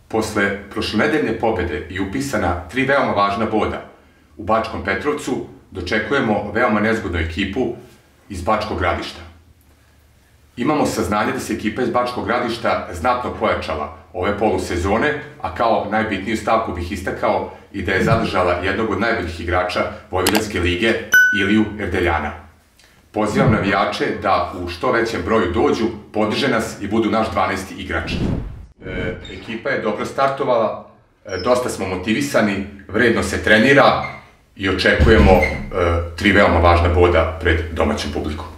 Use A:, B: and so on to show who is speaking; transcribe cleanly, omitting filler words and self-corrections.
A: Posle prošlonedeljne pobede i upisana 3 veoma važna boda u Bačkom Petrovcu, dočekujemo veoma nezgodnu ekipu iz Bačkog Gradišta. Imamo saznanje da se ekipa iz Bačkog Gradišta znatno pojačala ove polusezone, a kao najbitniju stavku bih istakao i da je zadržala jednog od najboljih igrača Vojvođanske lige, Iliju Erdeljana. Pozivam navijače da u što većem broju dođu, podrže nas i budu naš 12. igrač. Ekipa je dobro startovala, dosta smo motivisani, vredno se trenira i očekujemo 3 veoma važna boda pred domaćom publikom.